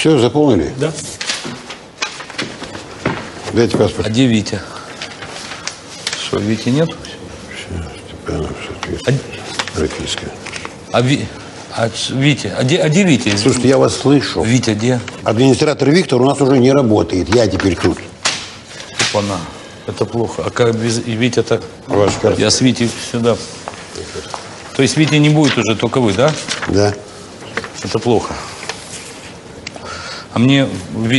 Все, заполнили? Да. Дайте паспорт. А где Витя? Что, Вити нет? Степанов, соответственно. Прописка. Витя, а где Витя? Слушайте, я вас слышу. Витя где? Администратор Виктор у нас уже не работает. Я теперь тут. Опа-на. Это плохо. А как без Витя-то? Ваша карта. Я с Витей сюда. То есть Вити не будет уже, только вы, да? Да. Это плохо. А мне,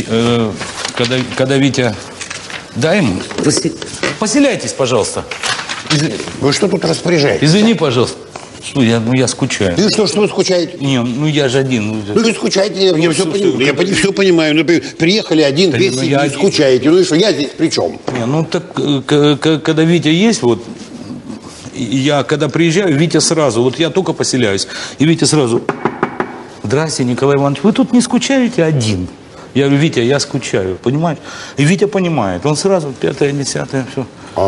когда Витя... Дай ему. Поселяйтесь, пожалуйста. Вы что тут распоряжаетесь? Извини, пожалуйста. Что, я скучаю. И что вы скучаете? Не, ну я же один. Ну вы скучаете, я все понимаю. Я все понимаю. Ну, приехали один, Да, весь ну, я скучаете. Ну и что, я здесь при чем? Не, ну так, когда Витя есть, вот, я когда приезжаю, Витя сразу, вот я только поселяюсь, и Витя сразу: здрасте, Николай Иванович, вы тут не скучаете один? Я говорю: Витя, я скучаю, понимаешь? И Витя понимает, он сразу 5-е, 10-е, все.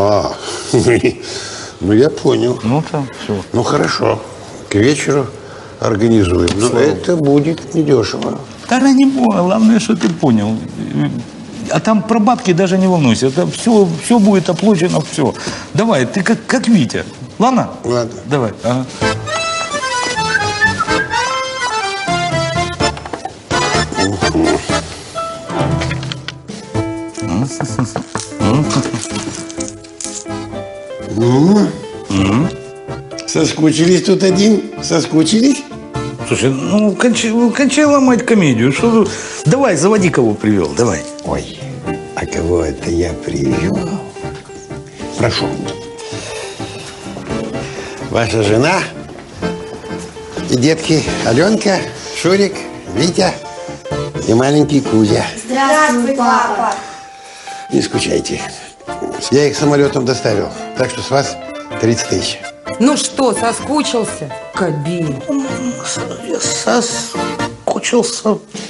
Ну я понял. Ну там, все. Ну хорошо, к вечеру организуем. Но это будет недешево. Да ради бога, главное, что ты понял. А там про бабки даже не волнуйся, это все будет оплачено, все. Давай, ты как Витя, ладно? Ладно. Давай, ага. Соскучились тут один? Соскучились? Слушай, ну кончай ломать комедию. Что? Давай, заводи, кого привел, давай. Ой, а кого это я привел? Прошу. Ваша жена и детки Аленка, Шурик, Витя и маленький Кузя. Здравствуй, папа. Не скучайте. Я их самолетом доставил, так что с вас 30 тысяч. Ну что, соскучился? Кабель. Соскучился.